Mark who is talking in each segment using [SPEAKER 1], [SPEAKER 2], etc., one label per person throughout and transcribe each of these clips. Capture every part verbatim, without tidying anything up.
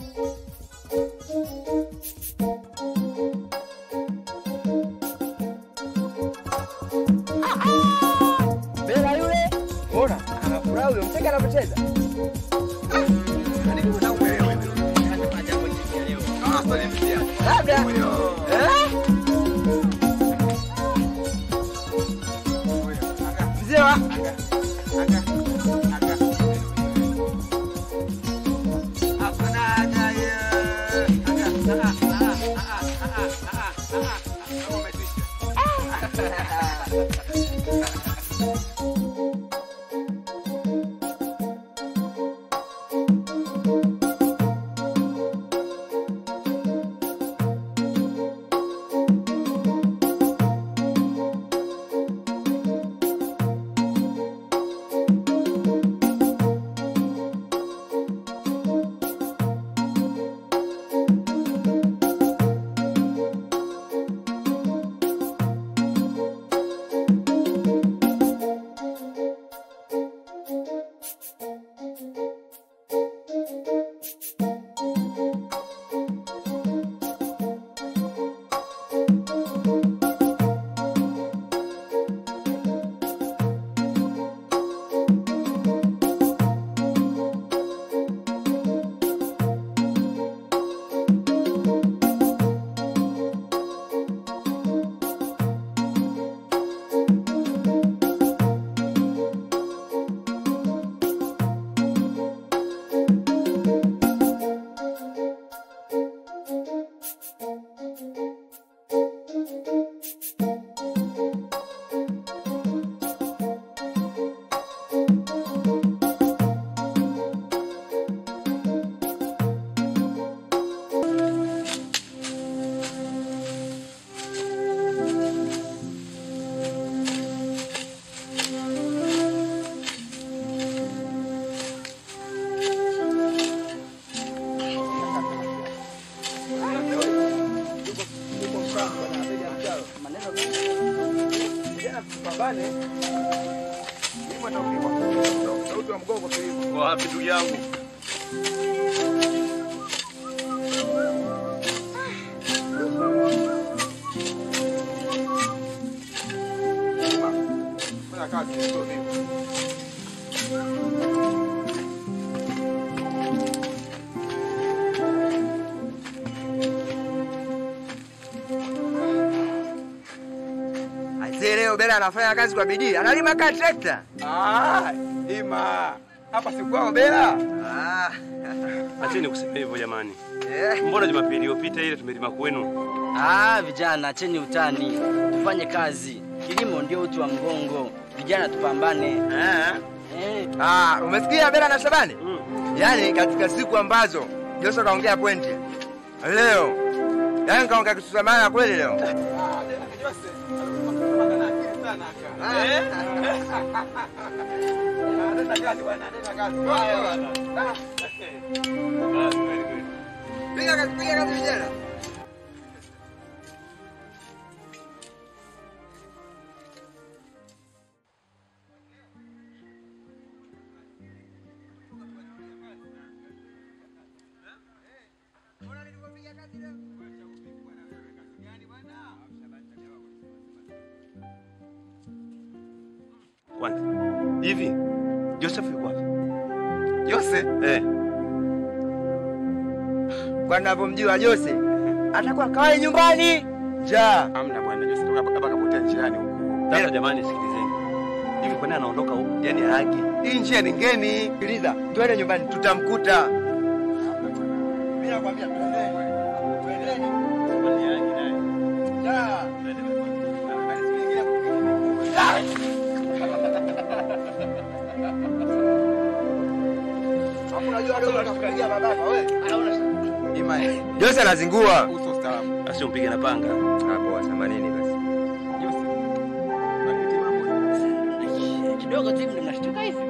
[SPEAKER 1] Bela yule. Ona, anafurahi yule mteka anacheza. Nani kuna wewe wewe? Anafanya jambo jingine leo. Ah, sasa nimsikia. Labda. Eh? Mzee wa? Wapi ndugu yangu? Fanya kazi ndio vipi? Leo Bela anafanya kazi kwa bidii. Analima ka trekta. Ah, lima. Hapa si kwao Bela. Ah.
[SPEAKER 2] Acheni kusema hivyo jamani. Eh. Mbona Jumapili iliyopita ile tumelima kwenu?
[SPEAKER 3] Ah, vijana acheni utani. Tufanye kazi. Kilimo ndio uti wa mgongo. Vijana tupambane.
[SPEAKER 1] Eh. Eh. Ah, umesikia Bela na Shabani? Mm. Yaani katika siku ambazo Joshua kaongea pointi. Leo. Yaani kaongea kitu cha maana kweli leo. Ah, Joshua. Eh? Nenda kazi bwana, nenda kazi. Haya bwana. Piga kazi, piga kazi vijana.
[SPEAKER 2] Kwanza. Hivi Joseph yuko wapi?
[SPEAKER 1] Jose?
[SPEAKER 2] Eh.
[SPEAKER 1] Kwa ninavyomjua Jose, atakuwa kawae nyumbani. Ja.
[SPEAKER 2] Amna bwana Jose toka hapa kapotea njiani huko. Sasa jamani sikilizeni. Hivi kwa nini anaondoka huko? Yaani haki.
[SPEAKER 1] Hii njia ni ngeni. Sikiliza, twende nyumbani tutamkuta. Mimi nakwambia twende. Twendeni. Kwani haki naye. Ja. Jose anazingua.
[SPEAKER 2] Uso staarabu. Asimpige na panga.
[SPEAKER 1] Hapo themanini basi.
[SPEAKER 2] Jose. Bakiti mambo.
[SPEAKER 3] Kidogo tu mnashtuka hivi.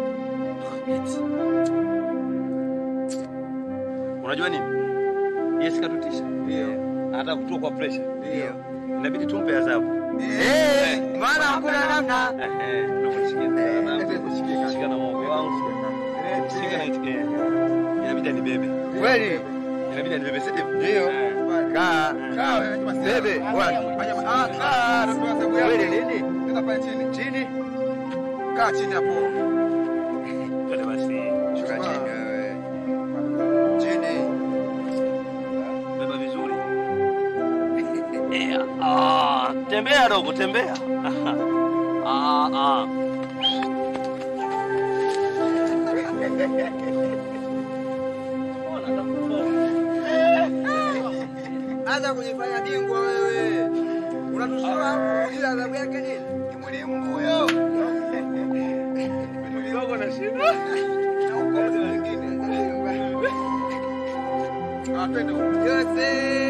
[SPEAKER 2] Unajua nini? Yes katutisha.
[SPEAKER 1] Ndio.
[SPEAKER 2] Hata kutoa kwa pressure.
[SPEAKER 1] Ndio.
[SPEAKER 2] Inabidi tumpe adhabu.
[SPEAKER 1] Eh, maana hakuna namna.
[SPEAKER 2] Eh, ndio kushikia. Na kushika na moyo wangu. Shika na itike. Inabidi nibebe.
[SPEAKER 1] Kweli?
[SPEAKER 2] Inabidi nibebe sisi.
[SPEAKER 1] Ndio. Kaa. Kaa wewe Juma. Bebe. Ah, kaa. Wewe nini? Nenda pale chini. Chini. Kaa chini hapo.
[SPEAKER 2] Twende basi.
[SPEAKER 1] Shuka chini wewe. Chini.
[SPEAKER 2] Beba vizuri. Eh, ah, tembea dogo, tembea. Ah, ah.
[SPEAKER 1] Anza kujifanya bingwa wewe. Unatusoma hapo bila adhabu yake nini? Ni mwalimu huyo.
[SPEAKER 2] Dogo na shida.
[SPEAKER 1] Na ukozi mwingine. Ah, twende. Yose.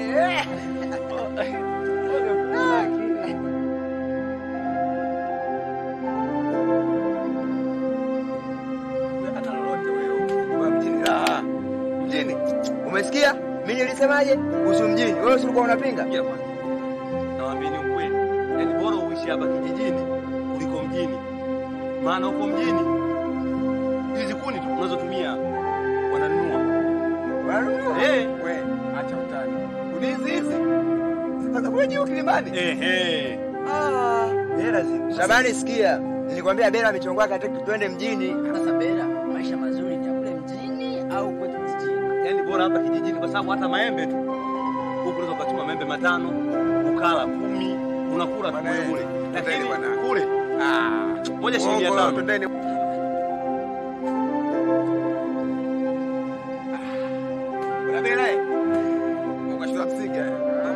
[SPEAKER 1] Mjini. Umesikia? Mimi nilisemaje? Kuhusu mjini. Wewe ulikuwa unapinga?
[SPEAKER 2] Sikia kwanza. Nawaambieni ukweli. Yaani bora uishi hapa kijijini kuliko mjini. Maana huko mjini hizi kuni tu unazotumia wananunua.
[SPEAKER 1] Wananunua?
[SPEAKER 2] Eh,
[SPEAKER 1] wewe acha utani. Kuni hizi hizi. Sasa kule juu kilimani.
[SPEAKER 2] Eh eh.
[SPEAKER 1] Ah, Bela si. Shabani sikia. Nilikwambia Bela amechongoa katika twende mjini.
[SPEAKER 3] Sasa Bela, maisha mazuri ni ya kule mjini au kwetu kijijini?
[SPEAKER 2] Yaani bora hapa kijijini kwa sababu hata maembe tu. Huko unaweza kuchuma maembe matano, ukala kumi, unakula tu kule kule. Lakini kule ah, moja shilingi ya tano.
[SPEAKER 1] Twendeni. Kuna Bela eh? Ukashtua msiga.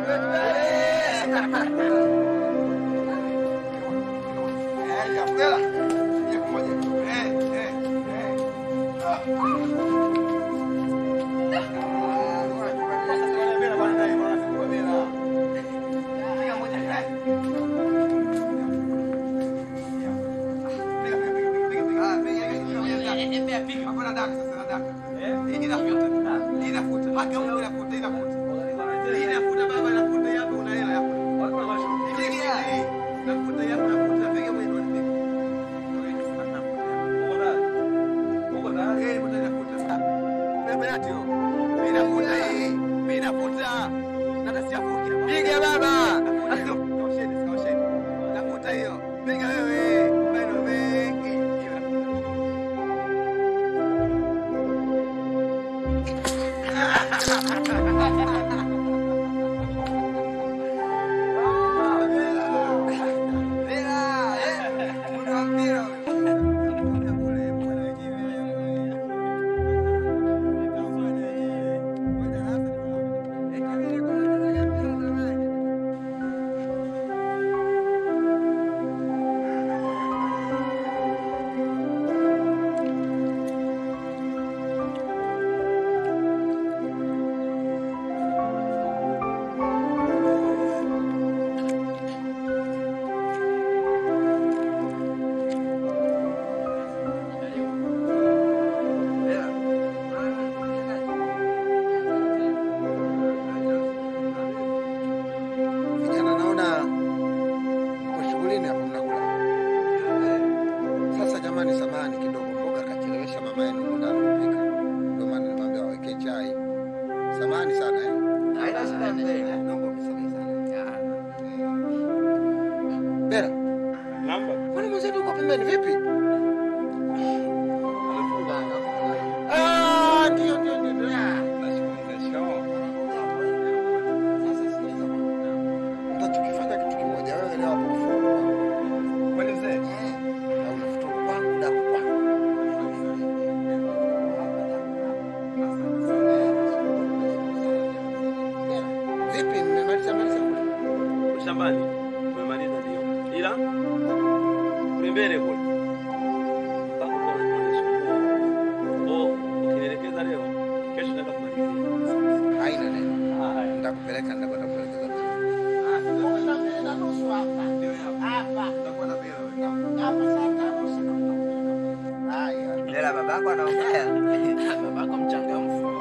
[SPEAKER 1] Piga baba. Kausheni, kausheni. Nakuta hiyo. Piga wewe. Maneno mengi. Bela.
[SPEAKER 2] Namba.
[SPEAKER 1] Kwani mwenzetu uko pembeni vipi? Ah, ndio ndio ndio. Ndio tukifanya kitu kimoja wewe leo hapo kufungwa. Kwani mzee? Na unafutua kwangu daku kwangu. Vipi mmemaliza maliza kule?
[SPEAKER 2] Shambani. Tumemaliza ndio. Ila kule mbele kule. Bako kwa tunasumbua. Oh, ukinielekeza leo, kesho naenda kumalizia.
[SPEAKER 1] Haina neno.
[SPEAKER 2] Ah, haya.
[SPEAKER 1] Nitakupeleka nitakwenda kuelekeza. Bela babako anaongea.
[SPEAKER 3] Babako mchangamfu.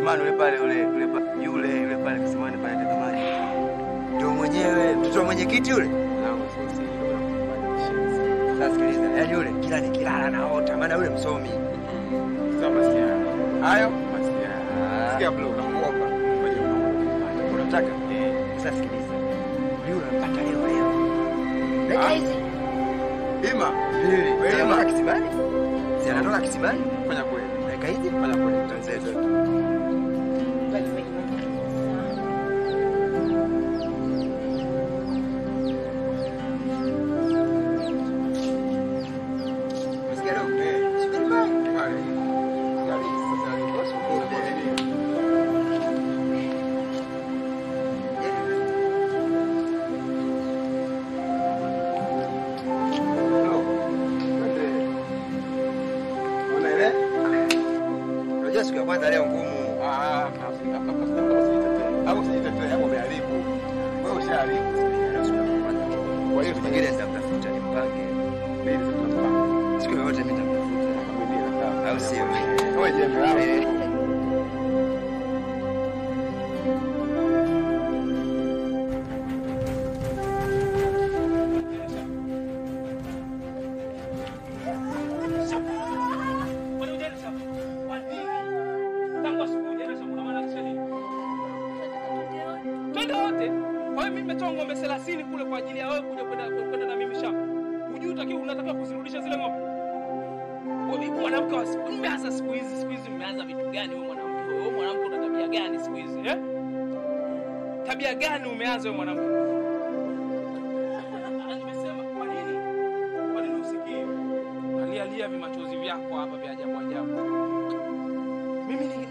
[SPEAKER 1] kisimani yule pale yule yule pa- yule yule pale kisimani pale teka maji. Ndio mwenyewe mtoto wa mwenyekiti yule. Sasa sikiliza, yaani yule kila nikilala naota maana yule msomi.
[SPEAKER 4] Sasa masiara.
[SPEAKER 1] Hayo
[SPEAKER 4] Masiara. Sikia bro, nakuomba.
[SPEAKER 1] unataka? Eh, sasa sikiliza. Yule anapata leo leo. Dakika hizi.
[SPEAKER 4] Ima,
[SPEAKER 1] Mbili.
[SPEAKER 4] Wewe
[SPEAKER 1] Si
[SPEAKER 4] ma-
[SPEAKER 1] anatoka kisimani? Si anatoka kisimani?
[SPEAKER 4] fanya kweli.
[SPEAKER 1] Dakika hizi.
[SPEAKER 4] Fanya kweli.
[SPEAKER 1] Mwenzetu. Umesikia leo?
[SPEAKER 4] Eh,
[SPEAKER 1] Subiri bye.
[SPEAKER 4] pale. Kali sasa ni boss kwa kwa nini? Unajua siku ya kwanza leo ngumu. Ah, hapo sijitetee, hapo umeharibu. Wewe ushaharibu.
[SPEAKER 1] Kwa hiyo nyingine nitamtafuta nimpange.
[SPEAKER 4] Mbili tunapanga.
[SPEAKER 1] Siku yoyote mimi nitamtafuta.
[SPEAKER 4] Familia
[SPEAKER 1] Au sio?
[SPEAKER 4] Wewe jembe hapo.
[SPEAKER 1] Eh.
[SPEAKER 5] Twende wote. Kwa hiyo mimi nimetoa ng'ombe thelathini kule kwa ajili ya wewe kuja kwenda kwenda na mimi shamba. Hujui utakiwa unataka kuzirudisha zile ng'ombe. Wewe mwanamke wa siku mmeanza siku hizi siku hizi mmeanza vitu gani wewe mwanamke? Wewe mwanamke una tabia gani siku hizi eh? Tabia gani umeanza wewe mwanamke? Ah, nimesema kwa nini? Kwa nini usikii? Alia lia vimachozi vyako hapa vya ajabu ajabu. Mimi ni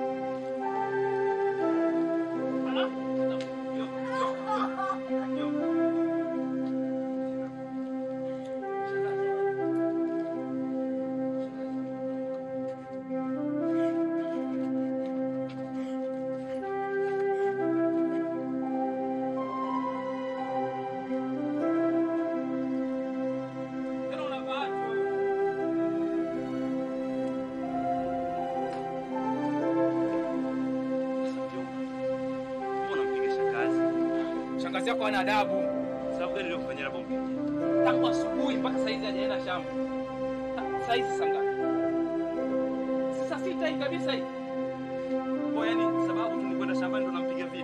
[SPEAKER 5] shangazi yako hana adabu.
[SPEAKER 2] Sababu gani leo kufanyia bomba?
[SPEAKER 5] Tangu asubuhi mpaka saa hizi hajaenda shamba. Ta- Saa hizi saa ngapi? Si saa sita hii kabisa hii.
[SPEAKER 2] Kwa yani sababu tu ni kwenda shambani ndo nampiga vile.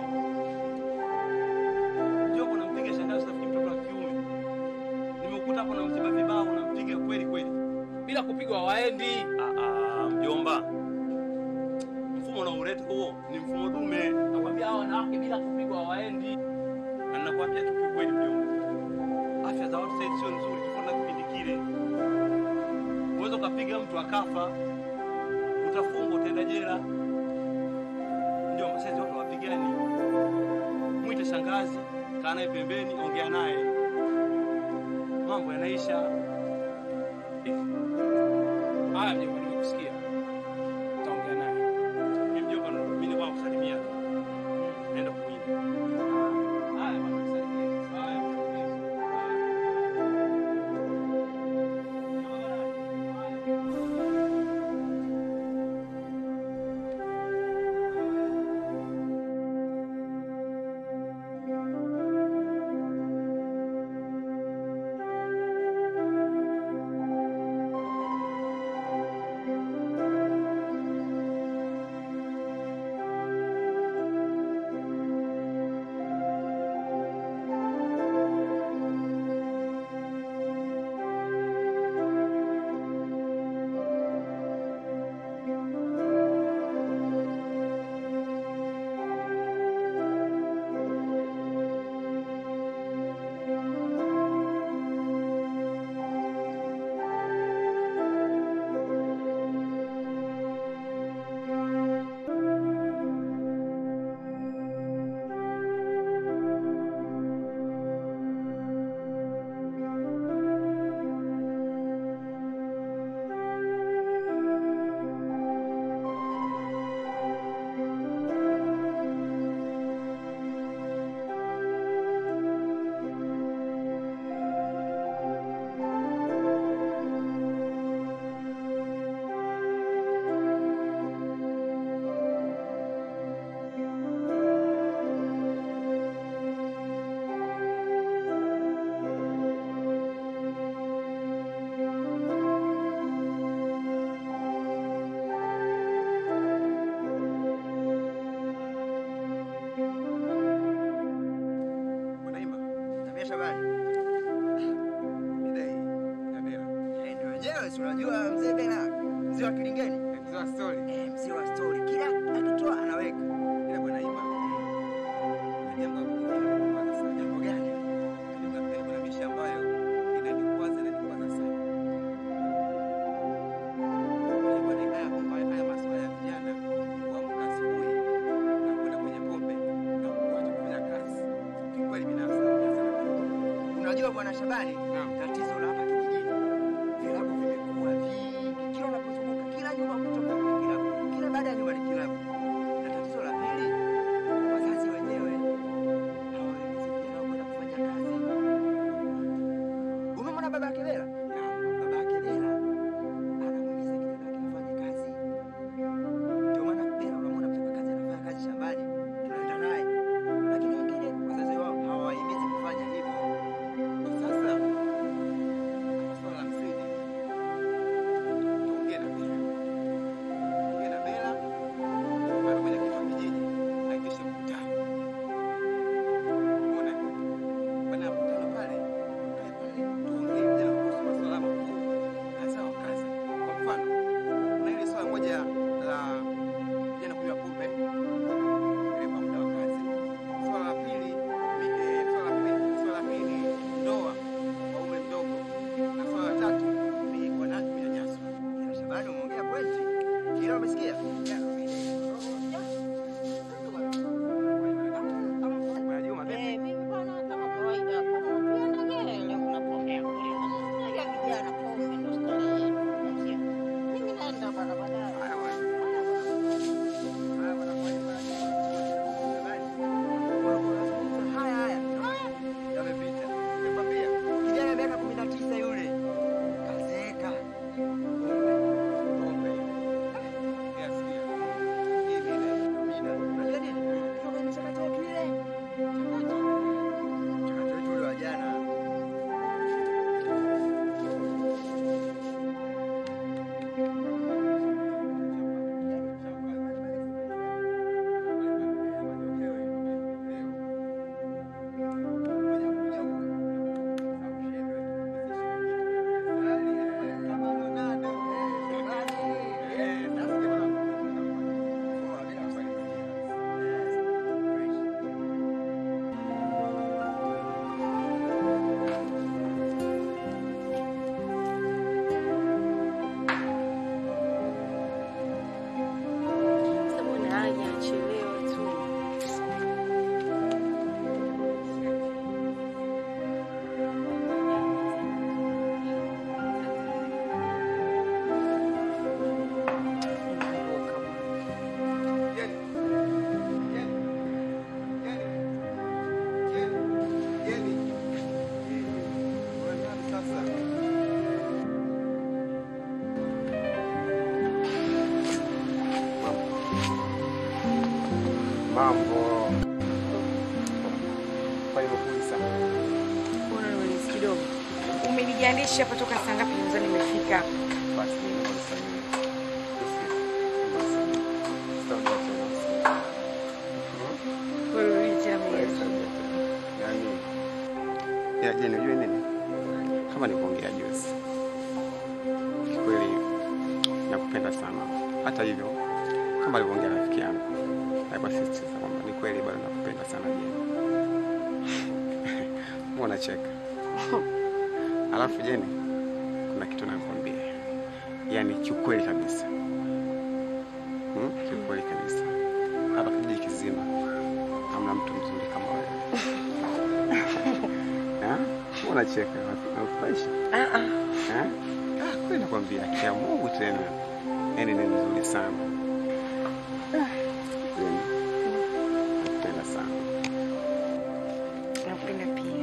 [SPEAKER 2] Ndio kuna mpiga shangazi nafikiri mtoto wa kiume. Nimekuta hapo namziba vibao nampiga kweli kweli.
[SPEAKER 5] Bila kupigwa waendi.
[SPEAKER 2] Ah ah, mjomba. Mfumo na urete huo ni mfumo dume.
[SPEAKER 5] Nakwambia hao wanawake bila kupigwa waendi.
[SPEAKER 2] Na ninakwambia tu kweli mjomba. Afya za watu sasa sio nzuri tofauti na kipindi kile. Unaweza ukapiga mtu akafa. Utafungwa utaenda jela. Mjomba sasa watu wapigani. Mwite shangazi, kaa naye pembeni, ongea naye. Mambo yanaisha.
[SPEAKER 5] Haya mjomba, nimekusikia. Utaongea naye.
[SPEAKER 2] Mimi mjomba ndo mimi ni kwa kusalimia. Naenda kuingia.
[SPEAKER 5] Haya bwana, nisaidie. Haya.
[SPEAKER 1] Shabani?
[SPEAKER 4] Mida hii ya Bela.
[SPEAKER 1] Eh, ndio wenyewe si unajua mzee Bela, mzee wa Kilingeni.
[SPEAKER 4] Mzee wa story.
[SPEAKER 1] Eh, mzee wa story. Kila akitoa anaweka.
[SPEAKER 4] Ila bwana Ima. Jambo linalokuwaza sana.
[SPEAKER 1] Jambo gani?
[SPEAKER 4] Kuna kuna misha ambayo inanikwaza na nikwaza sana. Kwa bwana haya kwamba haya masuala ya vijana kuamka asubuhi na kwenda kwenye pombe na kuacha kufanya kazi. Kweli binafsi
[SPEAKER 1] Unajua bwana Shabani,
[SPEAKER 4] Naam.
[SPEAKER 1] tatizo la hapa kijijini. Vilabu vimekuwa vingi. Kila unapozunguka kila nyumba kutoka kwenye kilabu. Kila baada ya nyumba ni kilabu. Na tatizo la pili, wazazi wenyewe hawaelezi vijana wao kwenda kufanya kazi. Umemwona baba yake Bela? Baba yake Bela anamuuliza kijana wake afanye kazi. Ndio maana Bela unamwona mchapa kazi anafanya kazi shambani. Tunaenda naye. Lakini wengine wazazi wao hawahimizi kufanya hivyo.
[SPEAKER 4] kwa sasa swala la msingi tuongee na Bela. Tuongee na Bela bado kwenye kitu kijiji aitishe mkutano. Unaona? Bana mkutano pale kae pale tuongee vijana kuhusu masuala makuu hasa wa kazi. Kwa mfano kuna ile swala moja la vijana kunywa pombe ile kwa muda wa kazi. Swala la pili ni eh, swala la pili swala la pili ndoa kwa umri mdogo, na swala la tatu ni wanawake kunyanyaswa.
[SPEAKER 1] Bwana Shabani umeongea pointi. Kila umesikia?
[SPEAKER 4] Bwana Juma vipi?
[SPEAKER 6] Eh, mimi bwana kama kawaida kama tuendele leo unapokea kule. Unajua vijana pombe ndo starehe yetu. Unasikia? Mimi naenda bwana baadaye.
[SPEAKER 4] Haya bwana.
[SPEAKER 1] Haya bwana kwa hiyo Shabani. Haya haya. Yamepita. Nikwambia, kijana miaka kumi na tisa yule. Kazeeka.
[SPEAKER 4] Pombe. Yes, yes. Hii vile
[SPEAKER 1] Mina. Unajua nini? Kutoka kwenye mchakato wetu ile. Mchakato wetu ule wa jana.
[SPEAKER 6] Sababu na haja achelewa tu.
[SPEAKER 4] Mambo. Kwa hiyo kuisa.
[SPEAKER 7] Mbona nimenis kidogo? Umenijanisha hapa toka saa ngapi mwanzo nimefika?
[SPEAKER 4] Basi ni msanii.
[SPEAKER 7] Wewe tena mimi.
[SPEAKER 4] Yaani ya je, unajua nini? Kama nilivyoongea juzi. Kweli nakupenda sana. Hata hivyo kama alivyoongea rafiki yangu. Hapa sisi kwamba ni kweli bado nakupenda sana Jeni. Mbona cheka? Alafu Jeni, kuna kitu nakwambia. Yaani kiukweli kabisa. Hmm? Kiukweli kabisa. Hapa kijiji kizima hamna mtu mzuri kama wewe. Ah? Mbona cheka? Unafurahisha?
[SPEAKER 7] Ah ah.
[SPEAKER 4] Eh? Ah, kweli nakwambia kia Mungu tena. Yaani ni mzuri sana. Ah. Jeni. Nakupenda sana.
[SPEAKER 7] Nakupenda pia.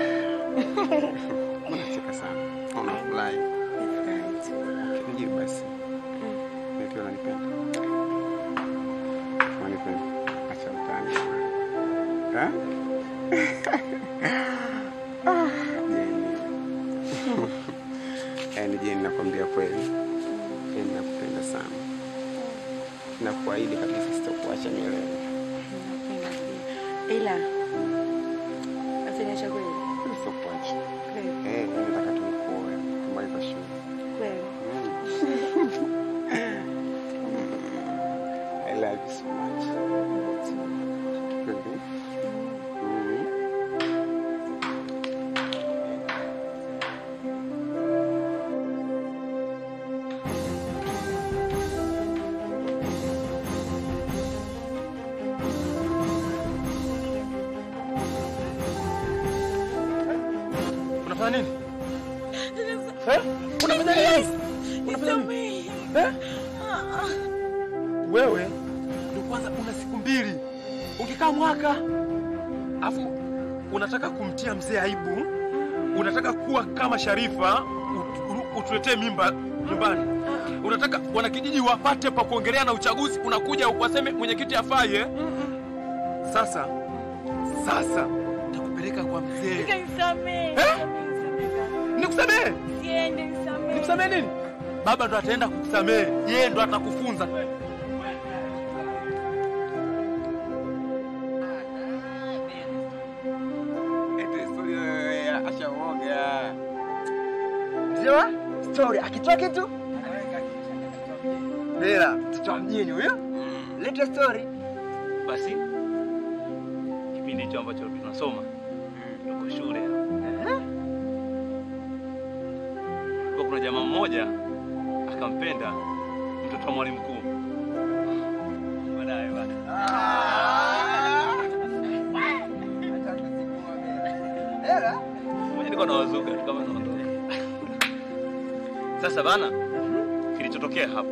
[SPEAKER 4] Unacheka sana. Unafurahi. Nijibu basi. Mimi pia nanipenda. Unanipenda. Acha utani. Ha? Ah, Jeni. Yaani Jeni nakwambia kweli. Jeni nakupenda sana. Nakuahidi kabisa sitakuacha milele.
[SPEAKER 7] Nakupenda pia. Ila Asante kweli.
[SPEAKER 2] Unafanya nini? Eh? Unafanya nini? Unafanya nini? Eh? Wewe ndio kwanza una siku mbili. Ungekaa mwaka. Afu unataka kumtia mzee aibu. Unataka kuwa kama Sharifa, utuletee mimba nyumbani. Unataka wanakijiji wapate pa kuongelea na uchaguzi, unakuja ukaseme mwenyekiti afai eh? Sasa sasa nitakupeleka kwa mzee.
[SPEAKER 7] Nisamee.
[SPEAKER 2] Eh? Nikusamee?
[SPEAKER 7] Siende nisamee.
[SPEAKER 2] Nikusamee nini? Baba ndo ataenda kukusamee. Yeye ndo atakufunza.
[SPEAKER 1] Ndio? Story akitoa kitu? Bela, mtoto wa mjini huyo? Leta story.
[SPEAKER 2] Basi kipindi hicho ambacho tunasoma tuko shule.
[SPEAKER 1] Eh?
[SPEAKER 2] Kwa kuna jamaa mmoja akampenda mtoto wa mwalimu mkuu. Baadaye bana.
[SPEAKER 1] Bela,
[SPEAKER 2] mmoja nilikuwa nawazuka kama naondoka. Sasa bana, kilichotokea hapo.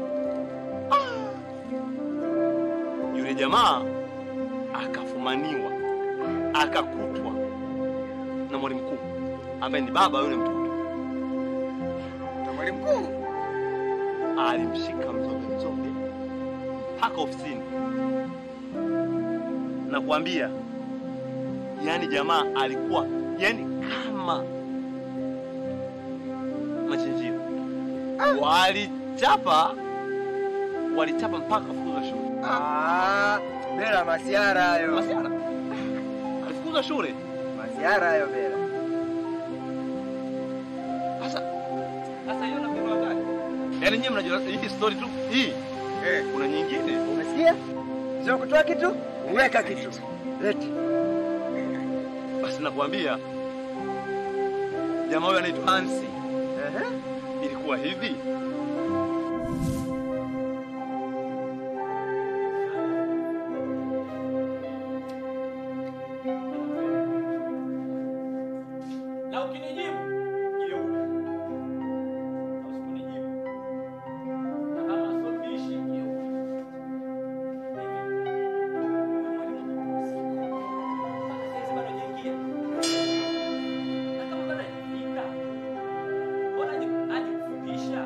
[SPEAKER 2] Yule jamaa akafumaniwa, akakutwa na mwalimu mkuu ambaye ni baba yule mtoto.
[SPEAKER 1] na mwalimu mkuu
[SPEAKER 2] Alimshika mzonge mzonge mpaka ofisini. Na kuambia, yani jamaa alikuwa yani kama machinjio. Walichapa walichapa mpaka kufukuza shule.
[SPEAKER 1] Ah, Bela masiara hayo.
[SPEAKER 2] Masiara. Alifukuza shule.
[SPEAKER 1] Masiara hayo Bela.
[SPEAKER 2] Sasa sasa hiyo napigwa gani? Yaani nyinyi mnajua hii story tu hii.
[SPEAKER 1] Eh,
[SPEAKER 2] Kuna nyingine.
[SPEAKER 1] umesikia? Sio kutoa kitu, weka kitu. Leti.
[SPEAKER 2] Basi nakwambia jamaa huyo anaitwa Hansi.
[SPEAKER 1] Ehe.
[SPEAKER 2] Ilikuwa hivi.
[SPEAKER 5] Na ukinijibu jeuri. Na usiponijibu na kama sio bishi jeuri. Sasa bado hajaingia. Na kama bado hajafika. Mbona aje kufundisha?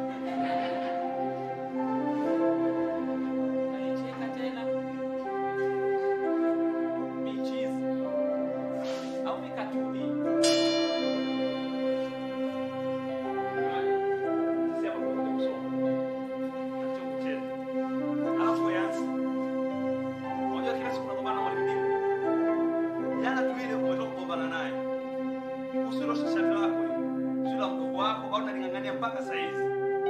[SPEAKER 5] Alicheka tena. Michizi. Au mikatuni. Mpaka saizi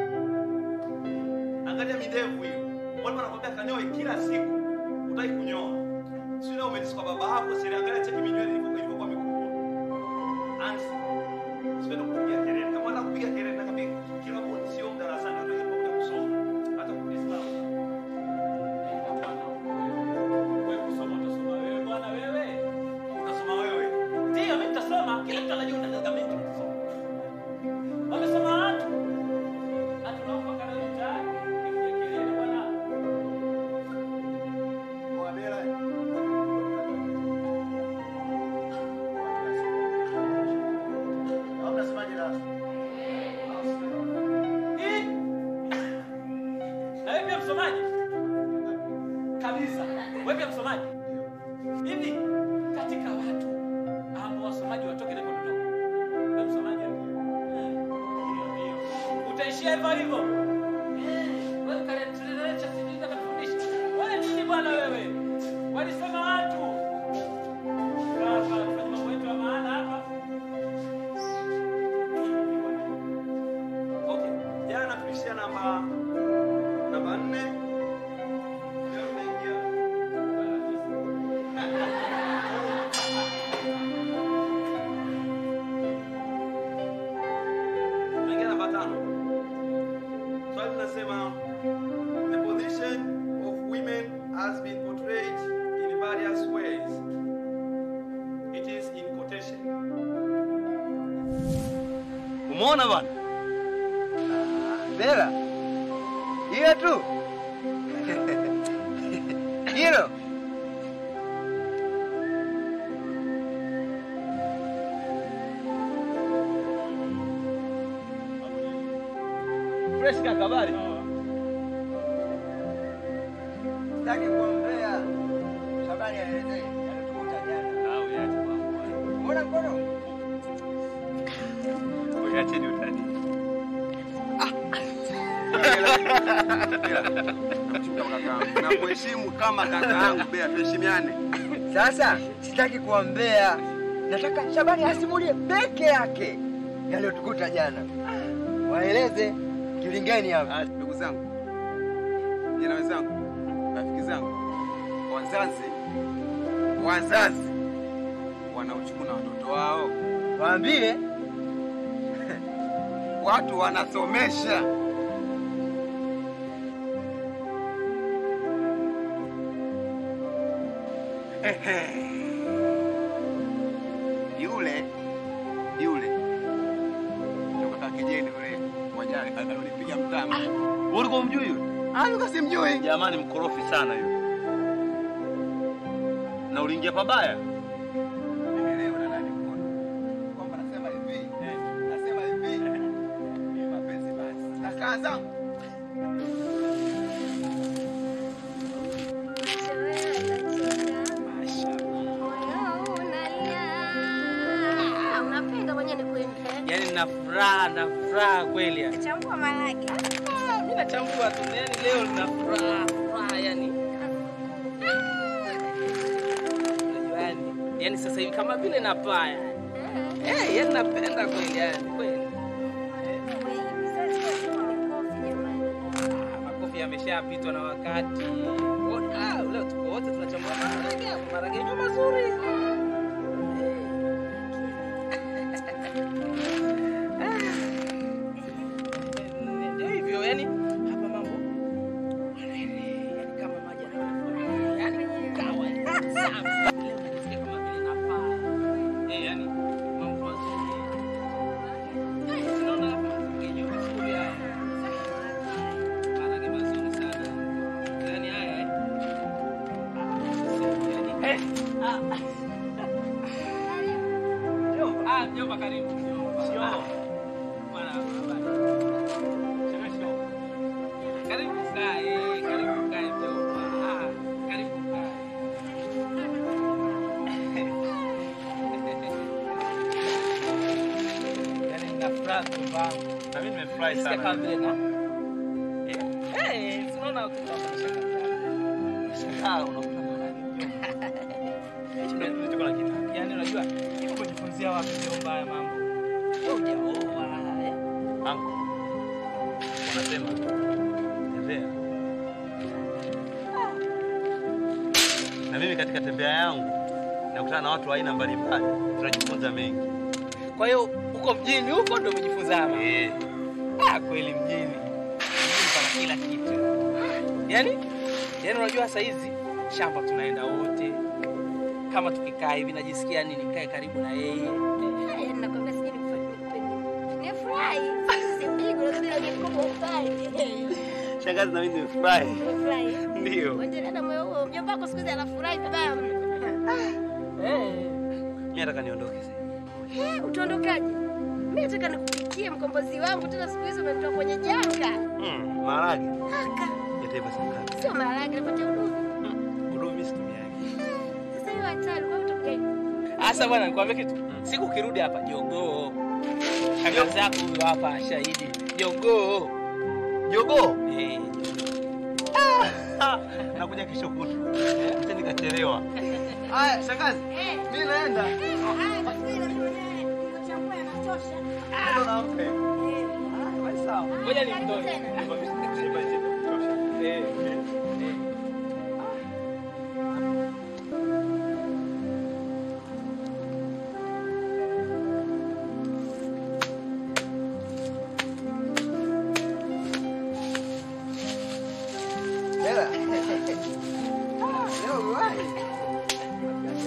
[SPEAKER 5] angalia midevu hiyo, watu wanakwambia kanyoe kila siku, utaki kunyoa. Sio leo umelisi kwa baba yako, sasa angalia cheki minywele ilivyokuwa mikubwa. Ansi sio kupiga kelele, kama unataka kupiga kelele na kapiga kila mmoja, sio darasani, unaweza kuja kusoma hata kuislamu. Wewe kusoma utasoma wewe bwana, wewe utasoma wewe. Ndio mimi nitasoma, kila mtu anajua nataka mimi nitasoma. Wamesoma watu. Na tunaomba kana mtaani. Nipigie kelele bwana.
[SPEAKER 1] Kwa Bela. Au unasemaje la?
[SPEAKER 5] Eh? Na wewe pia msomaji? Kabisa. Wewe pia msomaji? Hivi katika watu ambao wasomaji watoke na kutoka. Wewe msomaji? Utaishia hivyo hivyo. Wewe kale tunaelewa sisi ndio kufundisha. Wewe nini bwana wewe? Walisema watu. Hapa tufanye mambo yetu ya maana hapa. Okay. Jana tulishia namba namba nne. Leo tunaingia tunaingia namba tano.
[SPEAKER 2] Umeona bwana?
[SPEAKER 1] Bela. Hiyo tu. Hilo.
[SPEAKER 2] Fresh kaka habari?
[SPEAKER 1] Sitaki kuombea. Shabani aelezee. Alitukuta jana.
[SPEAKER 2] Au yache mambo.
[SPEAKER 1] Umeona mkono?
[SPEAKER 2] Uyache ni utani.
[SPEAKER 4] Na kuheshimu kama kaka yangu Bea, tuheshimiane.
[SPEAKER 1] Sasa sitaki kuombea. Nataka Shabani asimulie peke yake yaliyotukuta jana. Waeleze kilingeni hapa.
[SPEAKER 4] Ndugu zangu, vijana wenzangu, rafiki zangu, wazazi, wazazi wanaochukua na watoto wao,
[SPEAKER 1] Waambie
[SPEAKER 4] watu wanasomesha. Yule yule toka kijeni yule wajali alinipiga mtama.
[SPEAKER 2] Ulikuwa umjui yule?
[SPEAKER 4] Ah, yuko simjui.
[SPEAKER 2] Jamani mkorofi sana yule. Na uliingia pabaya?
[SPEAKER 4] Mimi leo na nani mkono? Kwamba nasema hivi. Nasema hivi. Ni mapenzi basi. Kaka zangu.
[SPEAKER 6] Unapenda mwenyewe nikuimbe.
[SPEAKER 5] Yaani nina furaha, na furaha kweli.
[SPEAKER 6] Chambua malaki.
[SPEAKER 5] Mimi nachambua tu, yaani leo nina furaha, furaha yani. Yaani, yaani sasa hivi kama vile napaa yani. Eh, yaani napenda kweli yani, kweli. Makofi yameshapitwa na wakati. Ah, leo tuko wote tunachambua maharage, maharage yenyewe mazuri. Ndio hivyo yani, hapa mambo yani kama maji yanafura. Yani kawa safi. Leo najisikia kama vile napaa. Eh, yani mambo mazuri. Tunaona hapa yenyewe mazuri haya. Maharage mazuri sana. Yani haya eh. Eh. Ah. Jomba. Ah, jomba karibu. Jomba. Sio. Bwana habari. Sio. Karibu kae, karibu kae jomba. Ah, karibu kae. Yaani nafurahi kwamba
[SPEAKER 2] Na mimi nimefurahi
[SPEAKER 5] Nisikia kama
[SPEAKER 2] sana.
[SPEAKER 5] vile na eh, eh, tunaona ukitaka
[SPEAKER 2] Ah, unakuta maharage. Mimi tuko na kitu.
[SPEAKER 5] yaani unajua hivi kujifunzia wapi ndio mbaya mambo. Wewe hujaoa eh.
[SPEAKER 2] Anko. Wanasema tembea. Na mimi katika tembea yangu nakutana na watu wa aina mbalimbali, tunajifunza mengi.
[SPEAKER 5] Kwa hiyo uko mjini huko ndio umejifunza hapa.
[SPEAKER 2] Eh,
[SPEAKER 5] Ah, kweli mjini. Mjini pana kila kitu. Yaani, yaani unajua saa hizi shamba tunaenda wote. Kama tukikaa hivi najisikia nini nikae karibu na yeye.
[SPEAKER 6] Eh, nakwambia sije nikufanye. Nifurahi. Sipigwe ndio nikopo ufai.
[SPEAKER 2] shangazi na mimi nimefurahi.
[SPEAKER 6] Nifurahi.
[SPEAKER 2] Ndio.
[SPEAKER 6] Wewe na moyo huo, mjomba wako siku hizi anafurahi vibaya.
[SPEAKER 5] Eh.
[SPEAKER 2] Mimi nataka niondoke sasa.
[SPEAKER 6] Eh, utaondokaje? Mimi nataka nikupikie mkombozi wangu, tena siku hizi umemtoa kwenye janga.
[SPEAKER 2] Mm, maharage.
[SPEAKER 6] Haka.
[SPEAKER 2] Yataiba sana.
[SPEAKER 6] Sio maharage, napata uduvi.
[SPEAKER 2] Udo mimi situmiaje.
[SPEAKER 6] Sasa hiyo hatari kwa mtu gani?
[SPEAKER 5] Asa bwana nikwambia kitu. Siku ukirudi hapa jogoo. Shangazi yako huyo hapa shahidi. Jogoo.
[SPEAKER 2] Jogoo.
[SPEAKER 5] Eh.
[SPEAKER 2] Ah, nakuja kesho kutwa. Acha nikachelewa.
[SPEAKER 4] Haya, shangazi.
[SPEAKER 6] Eh.
[SPEAKER 4] Mimi naenda.
[SPEAKER 6] Haya, basi mimi mwenyewe nimechambua yanatosha.
[SPEAKER 4] Ndio na mpe.
[SPEAKER 6] Eh.
[SPEAKER 4] Ah, basi sawa.
[SPEAKER 5] Ngoja
[SPEAKER 6] Karibu
[SPEAKER 5] nimtoe.
[SPEAKER 6] tena.
[SPEAKER 5] Eh. Eh.
[SPEAKER 1] Bela. Leo uwahi.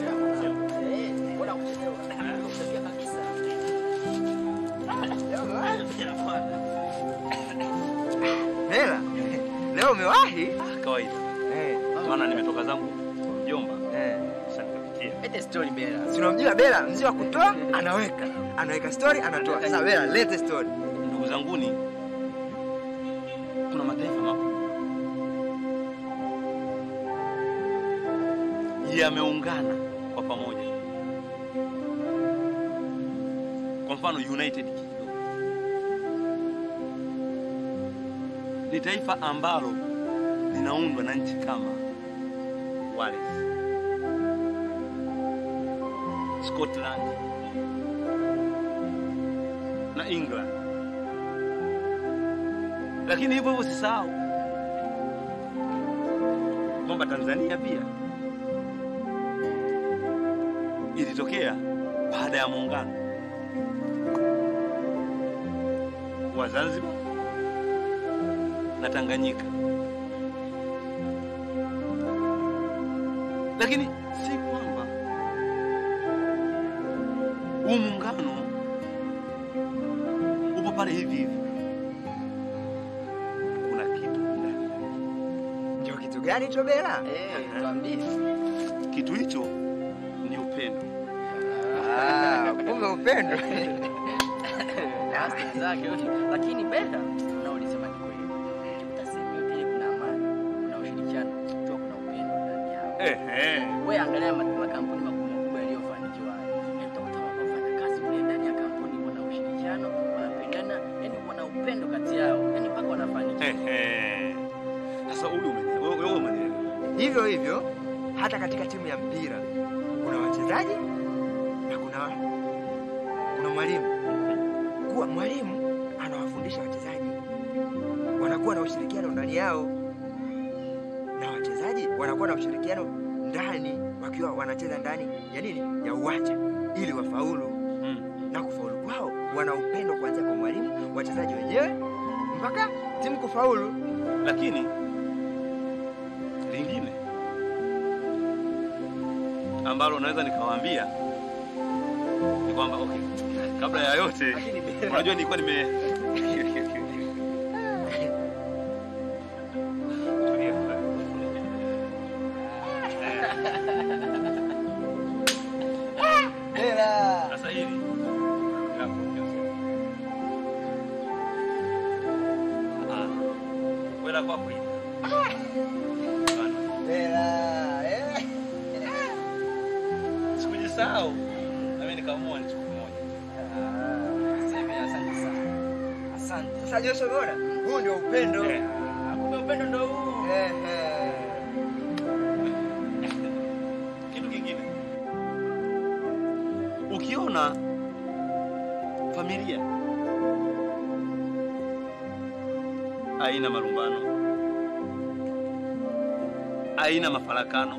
[SPEAKER 5] Mbona kuchelewa? Kabisa.
[SPEAKER 1] Leo uwahi. Wallahi.
[SPEAKER 2] Ah, kawaida.
[SPEAKER 1] Eh.
[SPEAKER 2] Maana nimetoka zangu kwa mjomba.
[SPEAKER 1] Eh.
[SPEAKER 2] Sasa nikapitia.
[SPEAKER 3] Lete story Bela.
[SPEAKER 1] Si unamjua Bela, mzee wa kutoa, anaweka. Anaweka story, anatoa. Sasa Bela, lete story.
[SPEAKER 2] Ndugu zanguni, kuna mataifa makubwa yameungana kwa pamoja. Kwa mfano United Kingdom ni taifa ambalo linaundwa na nchi kama Wales, Scotland na England. Lakini hivyo hivyo usisahau kwamba Tanzania pia ilitokea baada ya muungano wa Zanzibar na Tanganyika. Lakini si kwamba huu muungano upo pale hivi hivi. Kuna kitu ndani.
[SPEAKER 1] Ndio kitu gani hicho Bela?
[SPEAKER 3] Eh, tuambie.
[SPEAKER 2] Kitu hicho ni upendo.
[SPEAKER 1] Ah, kumbe upendo.
[SPEAKER 3] Basi zake yote. Lakini Bela, na ulisema ni kweli. Ukikuta sehemu yote ile kuna amani, kuna ushirikiano, tu kuna upendo ndani yao.
[SPEAKER 2] Eh eh.
[SPEAKER 3] Wewe angalia makampuni makubwa makubwa yaliyofanikiwa. Utakuta wanafanya kazi kule ndani ya kampuni, wana ushirikiano, wanapendana, yani wana upendo kati yao. Yani mpaka wanafanikiwa.
[SPEAKER 2] Eh eh. Sasa huyu wewe wewe umeelewa.
[SPEAKER 1] Hivyo hivyo hata katika timu ya mpira kuna wachezaji na kuna kuna mwalimu. Kuwa mwalimu anawafundisha wachezaji, wanakuwa na ushirikiano ndani yao, na wachezaji wanakuwa na ushirikiano ndani wakiwa wanacheza ndani ya nini, ya uwanja, ili wafaulu.
[SPEAKER 2] Mm.
[SPEAKER 1] Na kufaulu kwao wana upendo kuanzia kwa mwalimu, wachezaji wenyewe mpaka timu kufaulu.
[SPEAKER 2] Lakini lingine ambalo naweza nikawaambia ni kwamba okay, kabla ya yote unajua nilikuwa nime
[SPEAKER 1] Bela.
[SPEAKER 2] sasa hili ah wewe kwa kweli
[SPEAKER 1] Bela. Eh.
[SPEAKER 2] sikujisahau na mimi nikaamua nichukue moja.
[SPEAKER 3] Sasa hivi asante sana. Asante.
[SPEAKER 1] Sasa Joshua bora, huu ndio upendo.
[SPEAKER 2] Eh.
[SPEAKER 3] Kumbe upendo ndio huu.
[SPEAKER 1] Eh eh.
[SPEAKER 2] Kitu kingine, ukiona familia haina malumbano, haina mafarakano,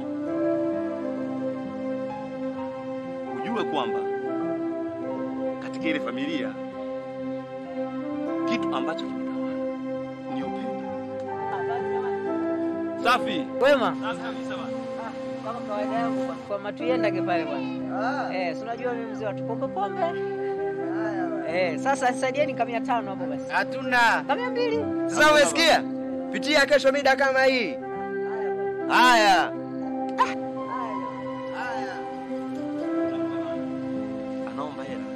[SPEAKER 2] ujue kwamba katika ile familia kitu ambacho kimetawala ni upendo. Safi.
[SPEAKER 8] Wema.
[SPEAKER 2] Safi kabisa bwana.
[SPEAKER 8] Kama kawaida yangu kwa- kwa matuendage pale bwana.
[SPEAKER 1] Ah.
[SPEAKER 8] Eh, si unajua mimi mzee wa tukombe pombe. Eh, sasa nisaidieni kamia tano hapo basi.
[SPEAKER 1] Hatuna.
[SPEAKER 8] Kamia mbili.
[SPEAKER 1] Sasa umesikia? Pitia kesho mida kama hii. Haya.
[SPEAKER 2] Anaomba hela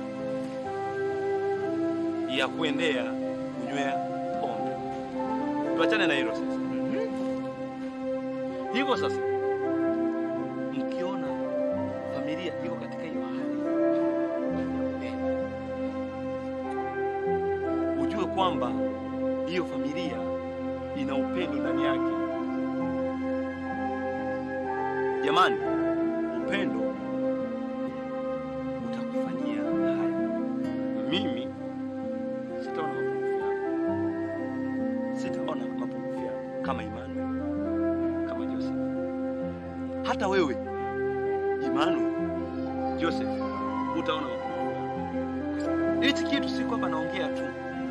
[SPEAKER 2] ya kuendea kunywea pombe. Tuachane na hilo sasa. Hivyo sasa, mkiona familia iko katika hiyo hali, ujue kwamba hiyo familia ina upendo ndani yake. Jamani, upendo utakufanyia haya. Mimi sitaona mapungufu yako, sitaona mapungufu yako kama Emmanuel, kama Joseph. Hata wewe Emmanuel, Joseph, utaona mapungufu yako. Hichi kitu si kwamba naongea tu,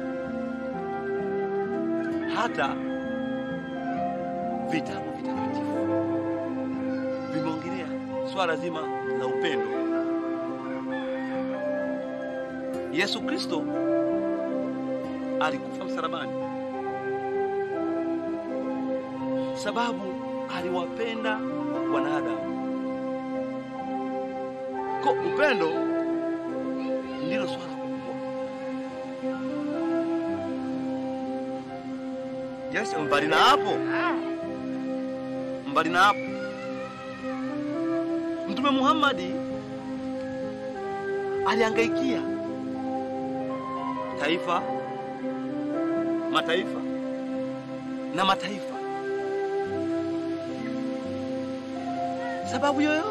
[SPEAKER 2] hata vitabu vitakatifu vimeongelea swala zima la upendo. Yesu Kristo alikufa msalabani sababu aliwapenda wanadamu. Kwa upendo ndilo swala kubwa. Yes, mbali na hapo. Mbali na hapo. Mtume Muhammad alihangaikia taifa, mataifa na mataifa. Sababu yoyote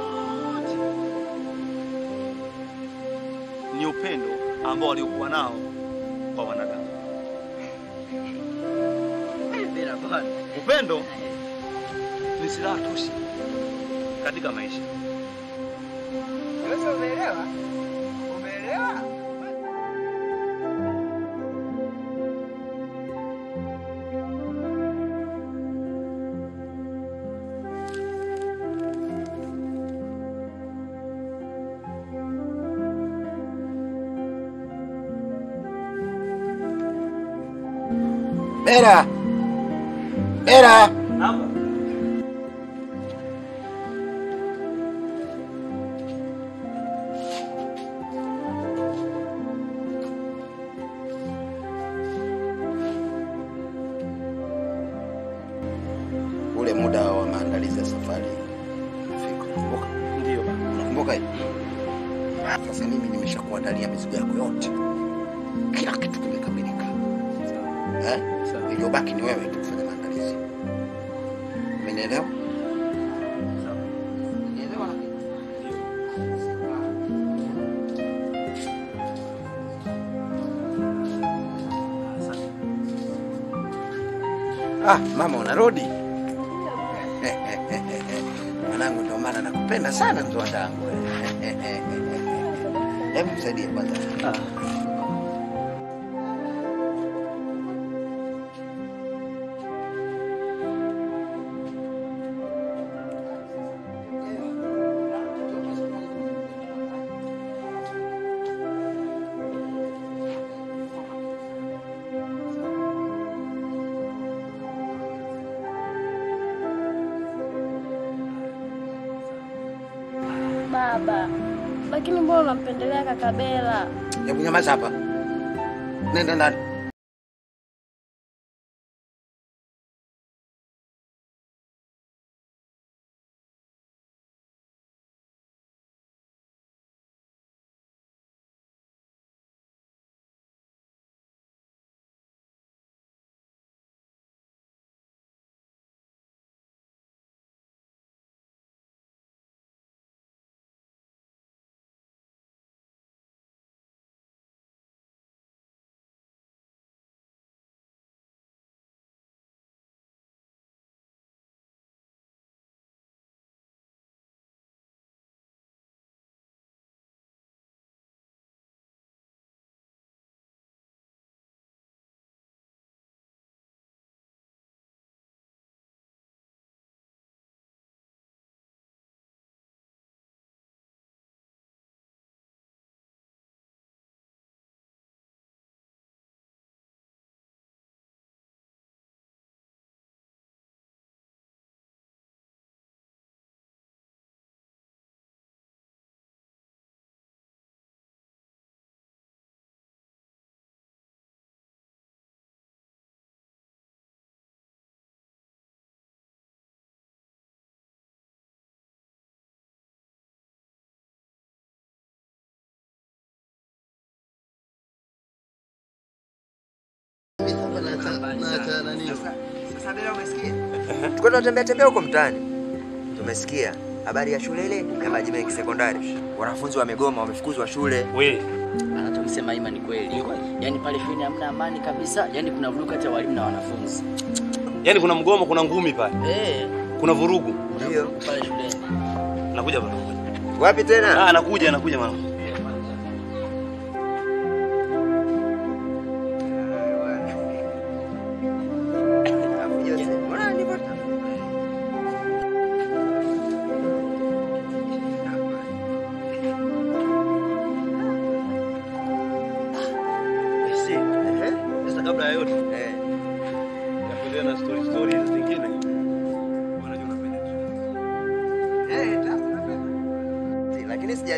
[SPEAKER 2] ni upendo ambao waliokuwa nao kwa wanadamu. Upendo ni silaha tosha katika maisha.
[SPEAKER 1] Wewe umeelewa? Umeelewa? Bera. Bera.
[SPEAKER 2] Hapa.
[SPEAKER 1] Ule muda wa maandalizi ya safari umefika. Kumbuka?
[SPEAKER 2] Ndio.
[SPEAKER 1] Unakumbuka hivi? Sasa mimi nimeshakuandalia mizigo yako yote. Kila kitu kimekamilika. Eh? Sawa. Iliyobaki ni wewe tu kufanya maandalizi. Umenielewa?
[SPEAKER 2] Sawa.
[SPEAKER 1] Unielewa? Ah, mama unarudi? Mwanangu ndio maana nakupenda sana mtoto wangu. Hebu msaidie kwanza. Ah.
[SPEAKER 9] Baba, lakini mbona unampendelea kaka Bella?
[SPEAKER 1] Hebu nyamaza hapa. Nenda ndani. Sasa Bella umesikia? Tuko tunatembea tembea huko mtaani. Tumesikia habari ya shule ile ya Maji Mengi Sekondari. Wanafunzi wamegoma, wamefukuzwa shule.
[SPEAKER 3] Wewe anachomsema Ima ni kweli. Yaani pale shuleni hamna amani kabisa. Yaani kuna vurugu kati ya walimu na wanafunzi.
[SPEAKER 2] Yaani kuna mgomo, kuna ngumi pale.
[SPEAKER 3] Eh.
[SPEAKER 2] Kuna vurugu.
[SPEAKER 3] Ndio. Pale shuleni.
[SPEAKER 2] Nakuja bwana.
[SPEAKER 1] Wapi tena?
[SPEAKER 2] Ah, anakuja, anakuja mama. Kabla ya yote eh, naendelea na story story zingine.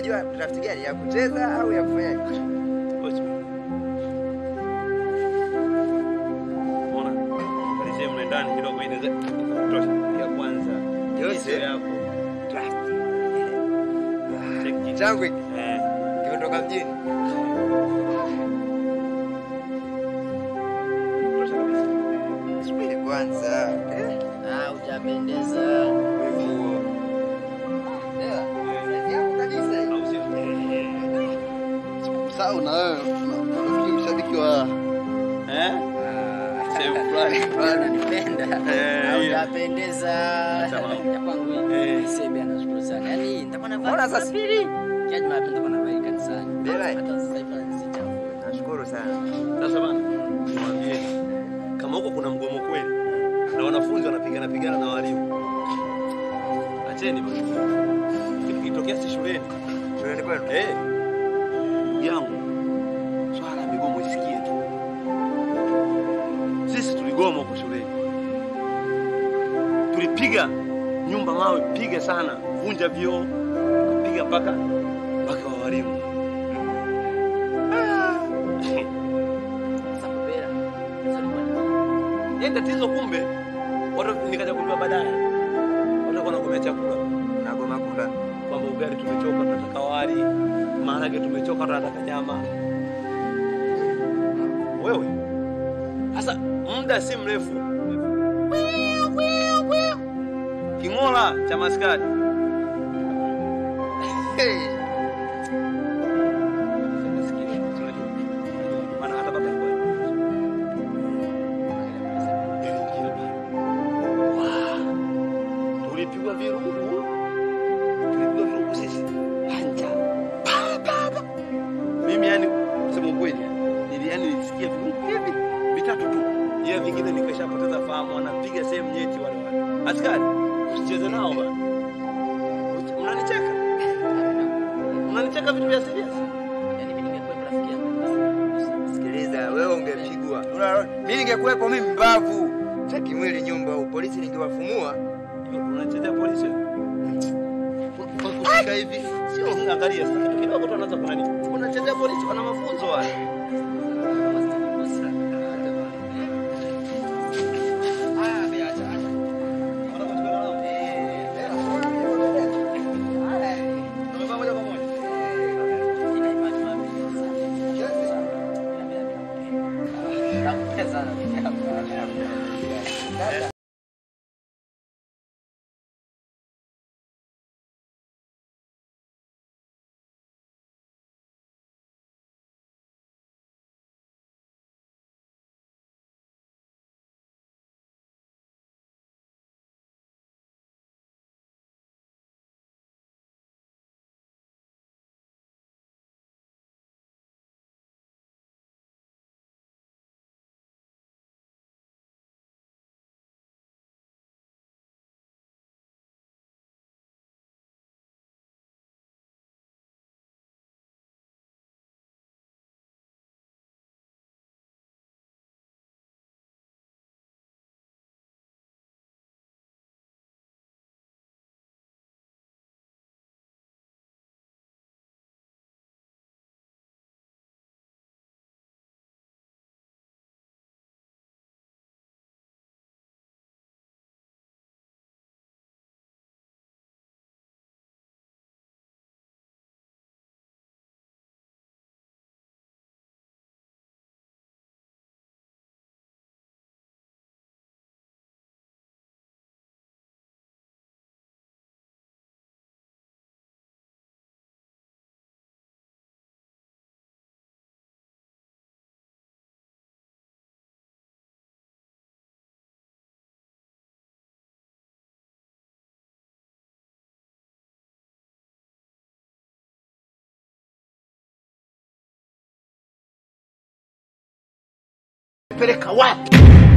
[SPEAKER 1] unajua draft gani ya kucheza au ya kufanyaje?
[SPEAKER 2] Mbona? Kalishe mnaendani kidogo inaweza kutosha. Ya kwanza.
[SPEAKER 1] Yote
[SPEAKER 2] yako.
[SPEAKER 1] Draft. Check changu hiki.
[SPEAKER 2] Eh.
[SPEAKER 1] Kimetoka mjini.
[SPEAKER 2] Kutosha kabisa.
[SPEAKER 1] Subiri kwanza. Eh?
[SPEAKER 3] Ah, hujapendeza.
[SPEAKER 1] Wewe. Ndio. Sasa kabisa.
[SPEAKER 2] Au sio?
[SPEAKER 4] Sawa na wewe. Unafikiri mshabiki wa
[SPEAKER 2] Eh?
[SPEAKER 4] sehemu fulani fulani.
[SPEAKER 3] Unanipenda.
[SPEAKER 2] Eh,
[SPEAKER 3] Hujapendeza. Ya kwangu hii. Sebe anashukuru sana. Yaani nitakuwa navaa.
[SPEAKER 1] Bora sasa.
[SPEAKER 3] Pili. Kiaje mapenda kwa navaa kanisani.
[SPEAKER 1] Ndio.
[SPEAKER 3] Hata sasa hivi anasicha.
[SPEAKER 1] Nashukuru sana.
[SPEAKER 2] Sasa bana, mwambie kama huko kuna mgomo kweli na wanafunzi wanapigana pigana na walimu. Acheni bana. Kitu kitokea si shuleni.
[SPEAKER 1] Shuleni kwenu?
[SPEAKER 2] Eh. Ndugu yangu. Swala la migomo isikie tu. Sisi tuligoma huko shuleni. Tulipiga nyumba mawe, piga sana, vunja vioo, piga mpaka mpaka wa walimu. Yeye tatizo kumbe watu nikaja kujua baadaye. Watu wanagomea chakula.
[SPEAKER 1] Nagoma kula.
[SPEAKER 2] Kwamba ugali tumechoka tunataka wali, maharage tumechoka tunataka nyama. Wewe. Sasa muda si mrefu. King'ola cha maskadi. Maana hata baba alikuwa tulipigwa virungu, tulipigwa virungu sisi hanja. Mimi yani kusema ukweli, nili yani nilisikia virungu hivi vitatu tu, yeye vingine nikashapoteza fahamu, anapiga sehemu nyeti wale wale. Askari, usicheze nao bana. Mnanicheka? Mnanicheka vitu vya serious?
[SPEAKER 3] Yaani mimi ningekuwa rafiki yangu.
[SPEAKER 1] Sikiliza, wewe ungepigwa. Mimi ningekuepo mimi mbavu. Cha kimwili nyumba au polisi ningewafumua.
[SPEAKER 2] Unachezea polisi? Kwa kushika hivi. Sio angalia sasa kitu kidogo tu anaanza kuna nini? Unachezea polisi wana mafunzo wale. Peleka wapi?